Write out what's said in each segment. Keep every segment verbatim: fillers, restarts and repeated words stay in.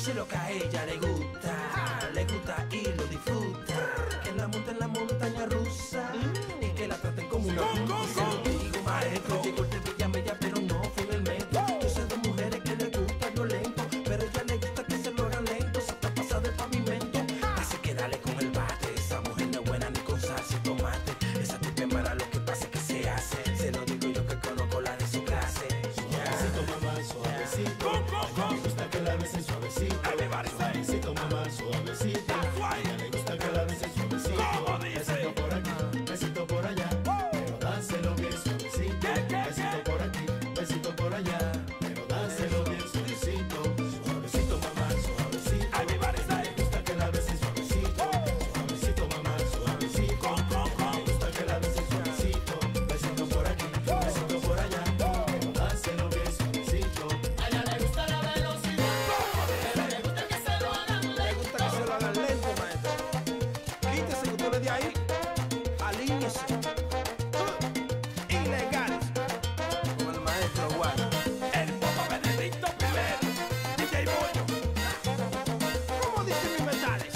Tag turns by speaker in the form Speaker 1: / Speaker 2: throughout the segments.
Speaker 1: sé lo que a ella le gusta, le gusta y lo disfruta. Que la monte en la montaña rusa y que la traten como una musa. Se lo digo, maestro, llegó el de Villa Mella, pero no fue en el metro. Yo sé de mujeres que le gusta lo lento, pero a ella le gusta que se lo hagan lento, se está pasando el pavimento. Así que dale con el bate, esa mujer no es buena ni con salsa y tomate. Esa tipa es mala, lo que pasa es que se hace. Se lo digo yo que conozco la de su clase.
Speaker 2: Suavecito, mamá, suavecito. A ella le gusta que la besen suavecito. Suavecito, mamá, suavecito. A ella le gusta que la besen suavecito. Besito por aquí, besito por allá, pero dánselo bien suavecito. Besito por aquí, besito por allá, pero dánselo bien suavecito. Suavecito, mamá, suavecito. A ella le gusta que la besen suavecito. Suavecito, mamá, suavecito. A ella le gusta que la besen suavecito. Besito por aquí, besito por allá, pero dánselo bien suavecito.
Speaker 3: A ella le gusta la velocidad, pero le gusta que se lo hagan
Speaker 1: Le
Speaker 3: lento.
Speaker 1: gusta que se lo hagan lento, maestro. Quítese que usted le de ahí, alíñese. Ilegales. Como el maestro Juan.
Speaker 4: El Papa Benedicto primero, D J Bollo.
Speaker 1: ¿Cómo dicen mis metales?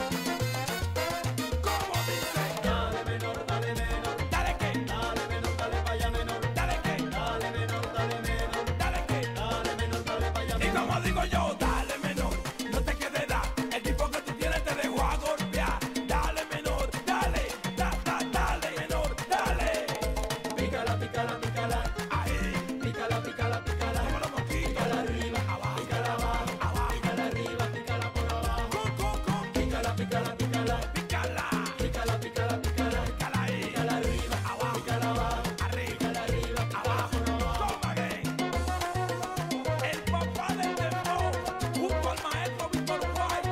Speaker 4: ¿Cómo dice?
Speaker 3: Dale menor, dale menor,
Speaker 4: Dale que,
Speaker 3: dale menor, dale pa' allá menor.
Speaker 4: dale que,
Speaker 3: Dale menor, dale menor,
Speaker 4: dale que.
Speaker 3: dale menor, dale pa' allá
Speaker 4: Y
Speaker 3: menor.
Speaker 4: como digo yo, dale menor, no te quedes da. El tipo que tú tienes te dejó a golpear. Dale menor, dale, da, da, dale menor, dale.
Speaker 3: Pícala, pícala, pícala,
Speaker 4: Ahí,
Speaker 3: pícala, pícala, pícala.
Speaker 4: como los mosquitos.
Speaker 3: Pícala arriba,
Speaker 4: Abajo,
Speaker 3: pícala abajo,
Speaker 4: abajo.
Speaker 3: pícala arriba, pícala por abajo.
Speaker 4: Cu, cu, cu.
Speaker 3: Pícala, pícala, pícala,
Speaker 4: Pícala,
Speaker 3: pícala, pícala, pícala.
Speaker 4: pícala ahí.
Speaker 3: Pícala arriba,
Speaker 4: Abajo,
Speaker 3: pícala abajo,
Speaker 4: arriba,
Speaker 3: pícala arriba, pícala
Speaker 4: abajo.
Speaker 3: por abajo.
Speaker 4: Toma again. El papá del dembow, junto al maestro Víctor White.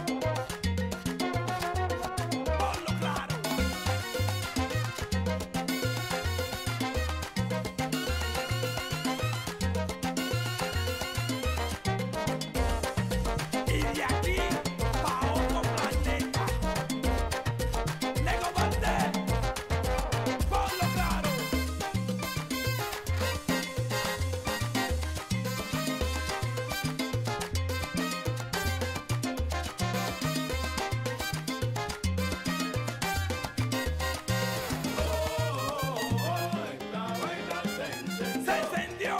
Speaker 4: Ponlo claro. Y de aquí pa' otro planeta. Nego Valdés, ponlo claro. Se encendió.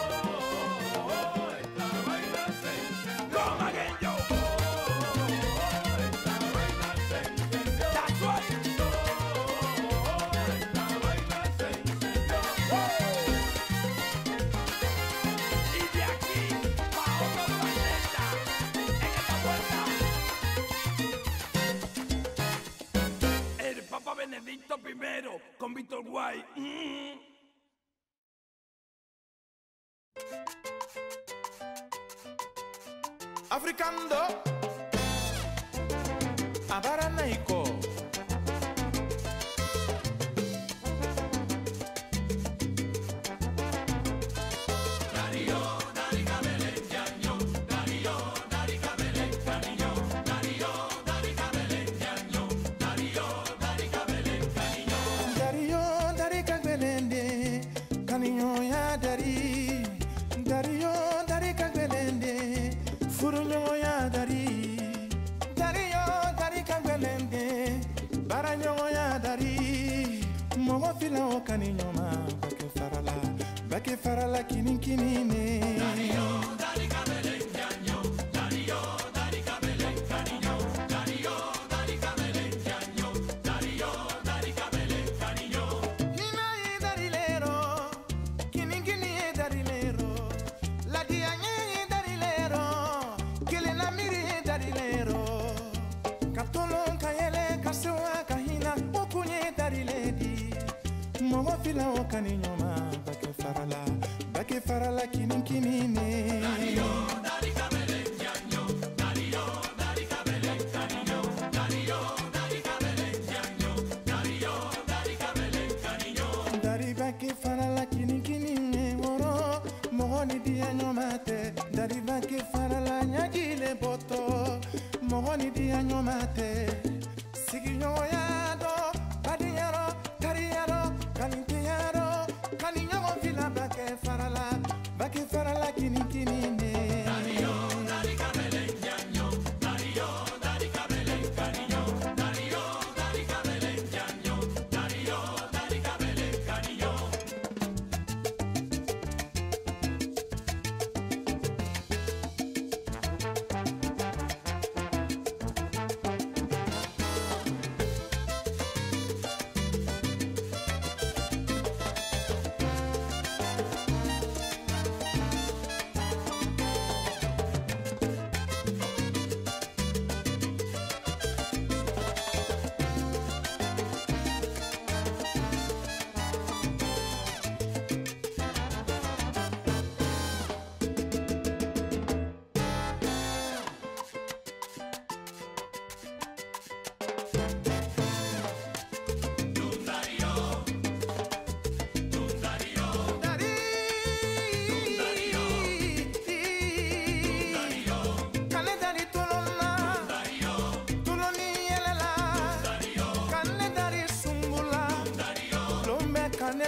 Speaker 4: Come again, yo. That's right. Y de aquí pa' otro planeta. En esta vuelta. El Papa Benedicto primero con Víctor White. Mm.
Speaker 5: Africando Abaranaiko Dario dari kagbelende Kanyo ya dari Dario dari kagbelende Furunyo ya dari Dario dari kagbelende Baranyo ya dari Mogo fila o kanyo ma Bake farala Bake farala kinin kinine Dario dari kagbelende Dario dari kagbelende Dario dari kagbelende Dario dari kagbelende Hina ye darilero Kinin kini ye darilero La diagne ye darilero Kele na miri ye darilero Katolon kayele kasewa kahina Okunye dariledi Mogo fila o kaninyoma Bake farala Bake farala kinin kinine Dario dari kagbelende Dario dari kagbelende Dario dari kagbelende Dario dari kagbelende Dari bake farala kinin kinine Oro Mogo ni dia nyomate Dari bake farala nyagile boto Mogo ni dia nyomate Sigi nyoya do Badi yaro, kari yaro Kaninti yaro Kani nyogo fila bake farala Bake farala kinin kinine Dario dari kagbelende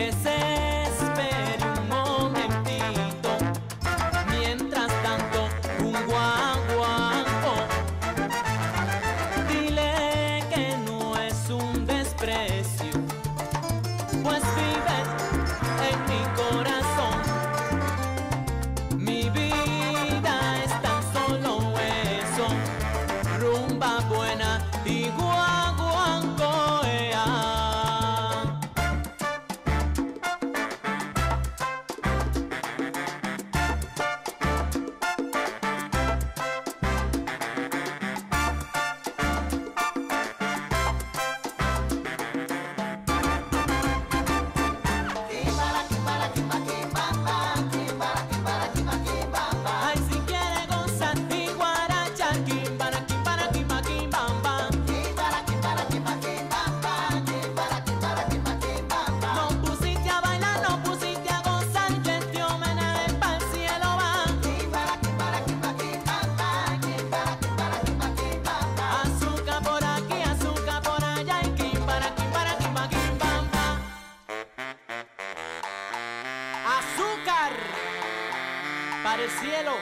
Speaker 6: que se espere un momentito. Mientras tanto, un guaguanco, dile que no es un desprecio, pues vive en mi corazón. Mi vida es tan solo eso, rumba buena y guaguanco, ea. Ay, si quiere gozar y guaracha, quimbara, quimbara, quimba, quimbamba. No pusiste a bailar, no pusiste a gozar, y este homenaje pa'l cielo va. Azúcar por aquí, azúcar por allá, y quimbara, quimbara, quimba, quimbamba. Azúcar para el cielo.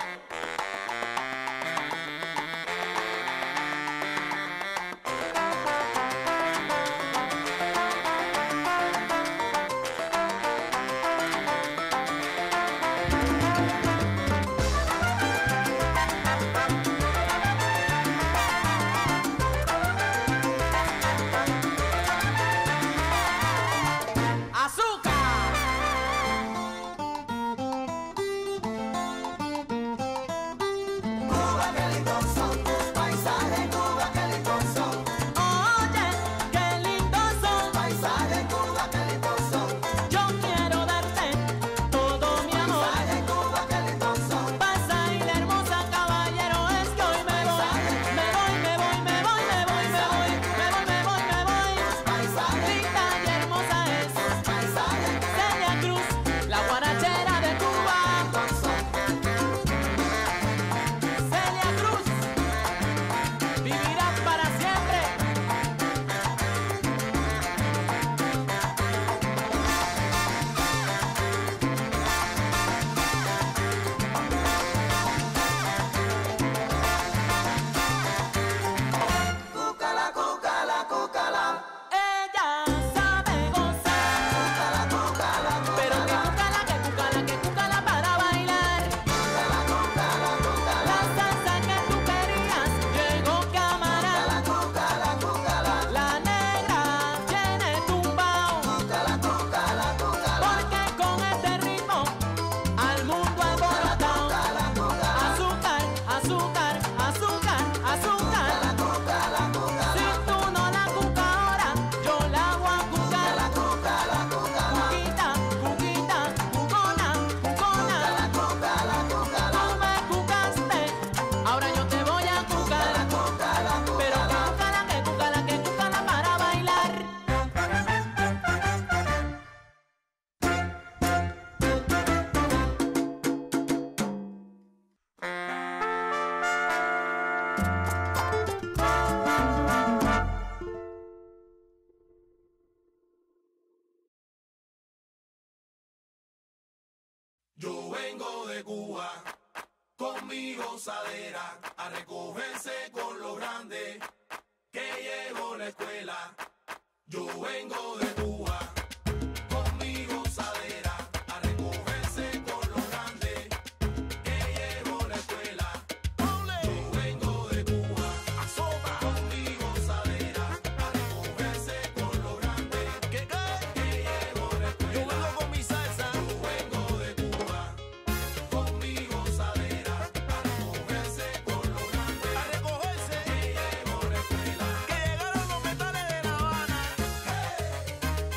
Speaker 6: Azúcar.
Speaker 7: Cuba, qué lindos son tus paisajes, Cuba, qué lindos son.
Speaker 6: Oye, qué lindos son.
Speaker 7: Paisajes, Cuba, qué lindos son.
Speaker 6: Yo quiero darte todo mi amor.
Speaker 7: Paisajes, Cuba, qué lindos son.
Speaker 6: Pasa y la hermosa, caballero, es que hoy me voy. Me voy, me voy, me voy, me voy, me voy. Me voy, me voy, me voy.
Speaker 7: Paisajes,
Speaker 6: Linda y hermosa es
Speaker 7: paisajes,
Speaker 6: Celia Cruz, la guarachera de Cuba. Celia Cruz vivirá para siempre.
Speaker 7: cúcala, cúcala, cúcala.
Speaker 6: Ella sabe gozar,
Speaker 7: Cúcala, cúcala,
Speaker 6: pero que cucala, que cucala, que cucala para bailar.
Speaker 7: cúcala, cúcala, cúcala.
Speaker 6: La salsa que tú querías llegó camarada.
Speaker 7: Cúcala, cúcala,
Speaker 6: La negra tiene tumbao,
Speaker 7: cúcala, cúcala, cúcala.
Speaker 6: porque con este ritmo al mundo alborotado. Azúcar, azúcar, azúcar, azúcar. Si tú no la cucas ahora, yo la voy a cucar. Cuquita, cuquita, cucona, cucona. Tú me cucaste, ahora yo te voy a cucar. Pero que cucala, que cucala, que cucala para bailar.
Speaker 1: Yo vengo de Cuba con mi gozadera a recogerse con lo grande que llegó la escuela. Yo vengo de Cuba con mi gozadera a recogerse con lo grande que llegó la escuela. Yo vengo de Cuba con mi gozadera a recogerse con lo grande que llegó la escuela. Yo vengo con mi salsa. Yo vengo de Cuba con mi gozadera a recogerse con lo grande a recogerse que llegó la escuela. Que llegaron los metales de La Habana.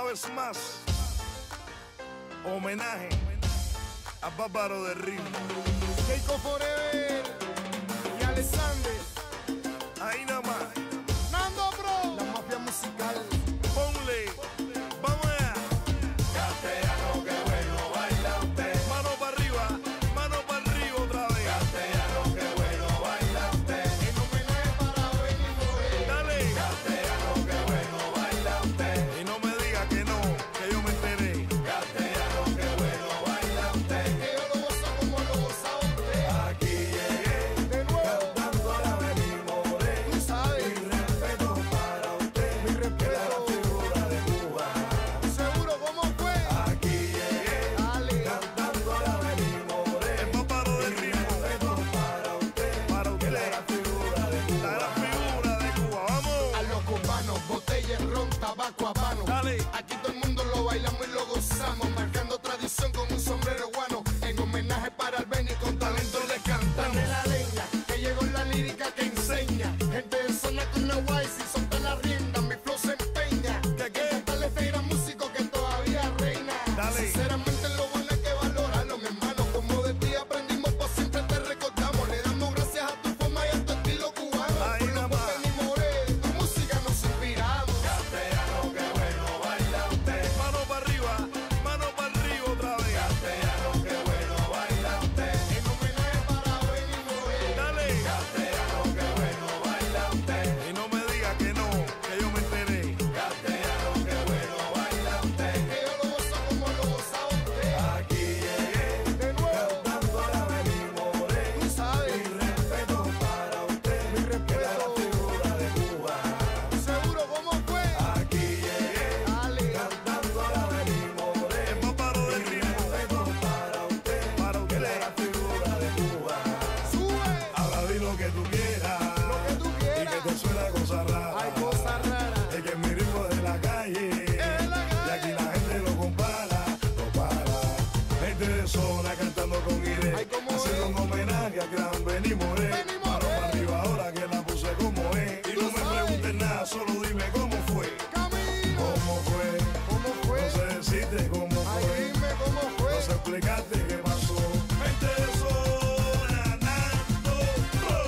Speaker 8: vez más, homenaje a Bárbaro de Ritmo.
Speaker 5: Keiko Forever y Alexander.
Speaker 8: Ahí nada más.
Speaker 5: Nando Bro. La mafia musical.
Speaker 8: Ponle. Vamos allá.
Speaker 2: Castellano, qué bueno baila usted.
Speaker 8: Mano para arriba. Mano para arriba otra vez.
Speaker 2: Castellano, qué bueno baila usted.
Speaker 5: En homenaje para Benny Moré.
Speaker 8: Dale.
Speaker 2: Castellano, qué bueno baila usted.
Speaker 8: Y no me diga que no, que yo me enteré.
Speaker 2: Castellano, qué bueno baila usted.
Speaker 5: Que yo lo gozo como lo gozaba usted.
Speaker 2: Aquí llegué
Speaker 5: De nuevo.
Speaker 2: cantando la Benny Moré.
Speaker 5: Tú sabes.
Speaker 2: Mi respeto para usted.
Speaker 5: Mi respeto.
Speaker 2: Que la figura de Cuba.
Speaker 5: Seguro, ¿cómo fue?
Speaker 2: Aquí llegué
Speaker 5: Dale.
Speaker 2: cantando la Benny Moré.
Speaker 8: El Bárbaro de Ritmo.
Speaker 2: Respeto para usted.
Speaker 8: Para
Speaker 2: Que
Speaker 8: usted.
Speaker 2: la figura de Cuba.
Speaker 8: La gran figura de Cuba. Vamos.
Speaker 5: A los cubanos, botella, ron, tabaco, habano.
Speaker 8: Dale.
Speaker 5: Aquí todo el mundo lo bailamos y lo gozamos, marcando tradición con un sombrero guano. En homenaje para el Benny, con talento le cantamos. De la leña, que llegó la lírica que enseña. Gente de zona con la guay, si solta la rienda, mi flow se empeña.
Speaker 8: ¿Qué, qué?
Speaker 5: Que cantarle este gran músico que todavía reina.
Speaker 8: Dale.
Speaker 5: Sinceramente lo bueno es que valorarlo, mi hermano. Como de ti aprendimos, pues siempre te recordamos. Le damos gracias a tu forma y a tu estilo cubano.
Speaker 8: Ahí
Speaker 5: Por
Speaker 8: nada
Speaker 5: lo
Speaker 8: más.
Speaker 5: que Benny Moré, tu música nos inspiramos.
Speaker 2: Castellano, qué bueno baila usted.
Speaker 8: Mano para arriba. Mano para arriba otra vez.
Speaker 2: Castellano, qué bueno baila usted.
Speaker 5: En homenaje para Benny Moré.
Speaker 8: Dale.
Speaker 2: Castellano, qué bueno baila usted.
Speaker 8: Y no me diga que no, que yo me enteré.
Speaker 2: Castellano, qué bueno baila usted.
Speaker 5: Que yo lo gozo como lo gozaba usted.
Speaker 2: Aquí llegué
Speaker 5: De nuevo.
Speaker 2: cantando la Benny Moré.
Speaker 5: Tú sabes.
Speaker 2: Mi respeto para usted.
Speaker 5: Mi
Speaker 2: Que la
Speaker 5: respeto.
Speaker 2: figura de Cuba.
Speaker 5: Seguro, ¿cómo fue?
Speaker 2: Aquí llegué
Speaker 5: Dale.
Speaker 2: cantando la Benny Moré.
Speaker 8: El Bárbaro de
Speaker 2: Mi
Speaker 8: Ritmo.
Speaker 2: respeto para usted.
Speaker 8: Para
Speaker 2: Que
Speaker 8: usted.
Speaker 2: la figura de Cuba.
Speaker 5: Sube.
Speaker 8: Ahora di lo que tú quieras.
Speaker 5: Lo que tú
Speaker 8: Y
Speaker 5: quieras.
Speaker 8: que te suena cosa rara.
Speaker 5: Hay cosas raras.
Speaker 8: Es que mi ritmo es de la calle.
Speaker 5: Es la
Speaker 8: Y
Speaker 5: calle.
Speaker 8: aquí la gente lo compara, lo para. Gente de zona cantando con Irene.
Speaker 5: Ay, ¿cómo
Speaker 8: Haciendo
Speaker 5: es?
Speaker 8: un homenaje a gran Benny Moré.
Speaker 5: Benny
Speaker 8: Mano
Speaker 5: Moré.
Speaker 8: para arriba ahora que la puse como es. Y
Speaker 5: Tú
Speaker 8: no me
Speaker 5: sabes.
Speaker 8: preguntes nada, solo dime cómo fue.
Speaker 5: Camino.
Speaker 8: ¿Cómo fue?
Speaker 5: ¿Cómo fue?
Speaker 8: No sé decirte cómo
Speaker 5: Ay,
Speaker 8: fue.
Speaker 5: dime cómo fue.
Speaker 8: No sé explicarte qué pasó. Gente de zona, Nando Bro.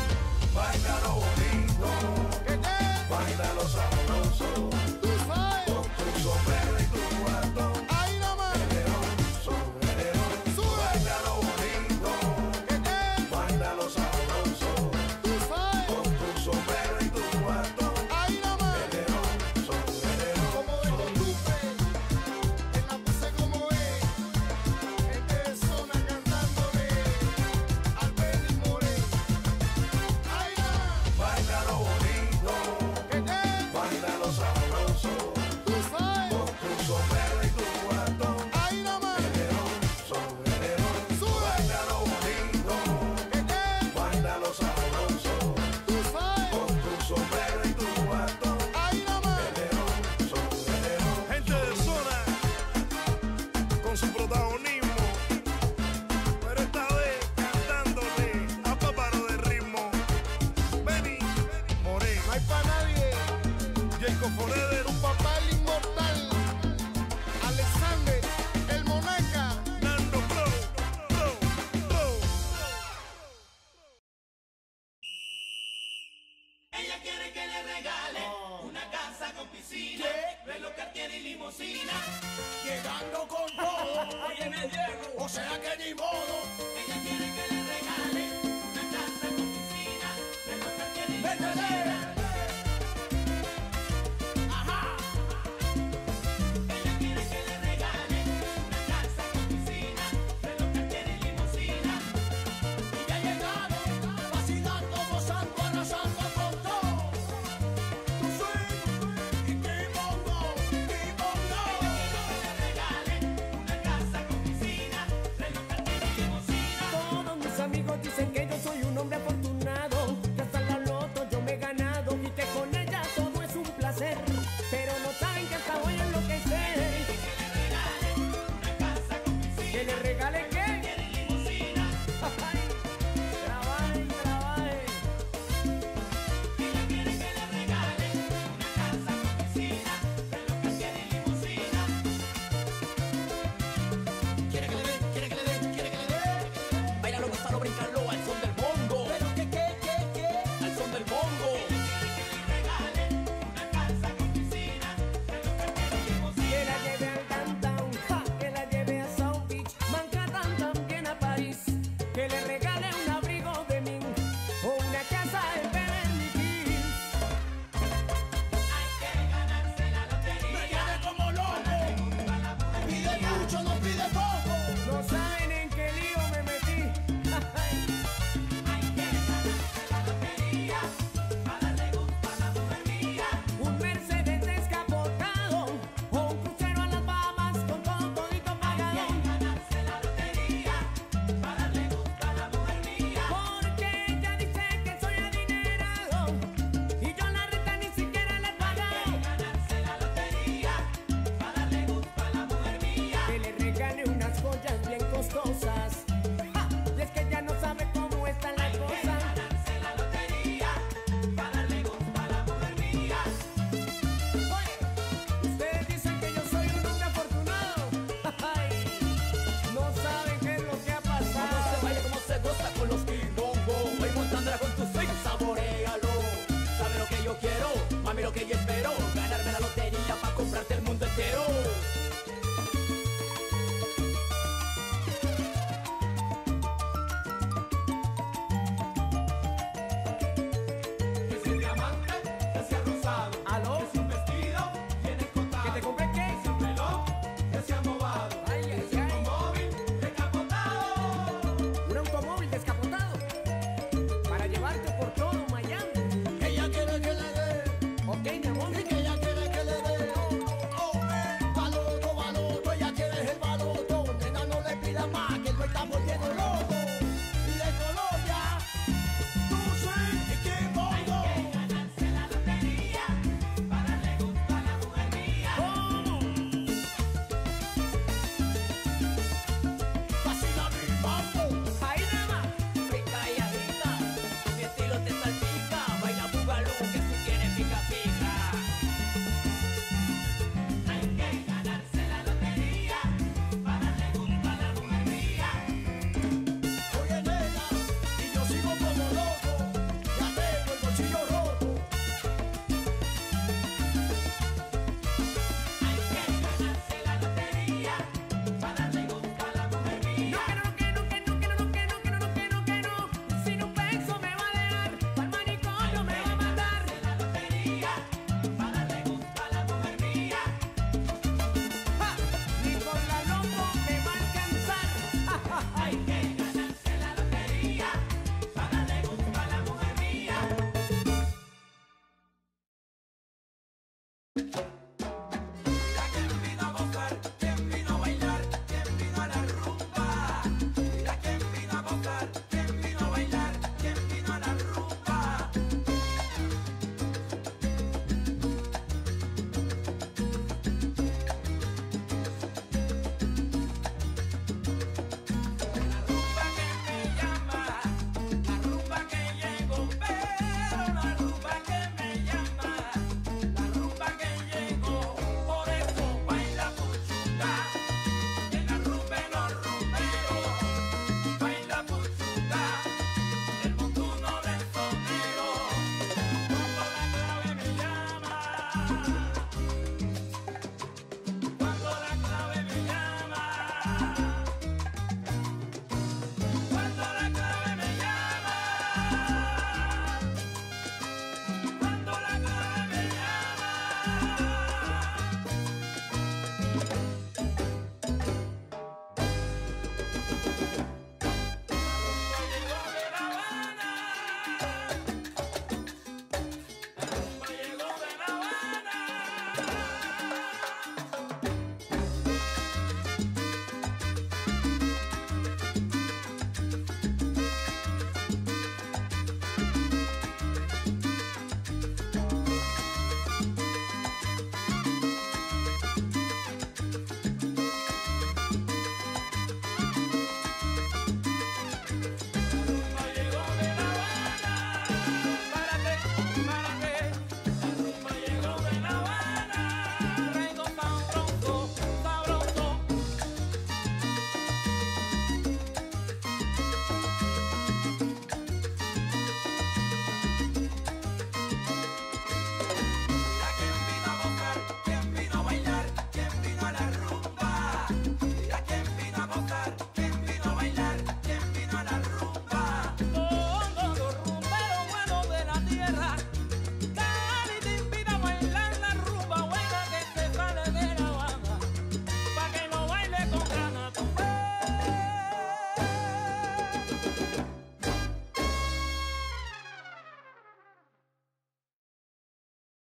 Speaker 2: Bailalo bonito,
Speaker 5: ¿Qué qué?
Speaker 2: bailalo sabroso.
Speaker 5: Tú sabes.
Speaker 2: Con tu sombrero y tu bastón.
Speaker 5: Ahí nomás. Sube.
Speaker 2: Bailalo bonito,
Speaker 5: ¿Qué qué?
Speaker 2: bailalo sabroso.
Speaker 5: Tú sabes.
Speaker 2: Con tu sombrero y tu bastón.
Speaker 5: Ahí nomás. Como de costumbre, en la puse como es. Gente de zona cantándole al Benny Moré. Ahí nomás.
Speaker 2: Bailalo bonito,
Speaker 5: ¿Qué qué?
Speaker 2: bailalo sabroso.
Speaker 5: Tú sabes.
Speaker 2: Con tu sombrero y tu bastón.
Speaker 5: Ahí nomás.
Speaker 2: Sube.
Speaker 5: Sube.
Speaker 2: Bailalo bonito,
Speaker 5: ¿Qué qué?
Speaker 2: bailalo sabroso.
Speaker 5: Tú sabes.
Speaker 2: Con tu sombrero y tu bastón.
Speaker 5: Ahí nomás.
Speaker 8: Gente de zona con su protagonismo, pero esta vez cantándole a Bárbaro de Ritmo. Benny Moré,
Speaker 5: No hay pa' nadie.
Speaker 8: Jacob Forever,
Speaker 5: Tu papá el inmortal. Alexander, el Monaca.
Speaker 8: Nando Bro, Bro, Bro.
Speaker 3: Ella quiere que le regale una casa con piscina, reloj Cartier y limusina.
Speaker 5: Llegando con todo.
Speaker 3: Oye, me llego.
Speaker 5: O sea que ni modo.
Speaker 3: Ella quiere que le regale una casa con piscina, reloj Cartier y
Speaker 5: Métele.
Speaker 3: limusina.
Speaker 5: Ajá.
Speaker 3: Ella quiere que le regale una casa con piscina, reloj Cartier y limusina.
Speaker 5: Y ya ha llegado. Vacilando, gozando, arrasando con todo. Tu swing. Y Kimongo. Kimongo.
Speaker 3: Le regale una casa con piscina, reloj Cartier y limusina.
Speaker 6: Todos mis amigos dicen que yo soy un hombre afortunado, que hasta la loto yo me he ganado y que con ella todo es un placer. Pero no saben que hasta voy a enloquecer. ¿Que le regale qué? Ay, trabaje, trabaje.
Speaker 3: Ella quiere que le regale una casa con piscina, reloj Cartier y limusina.
Speaker 6: regale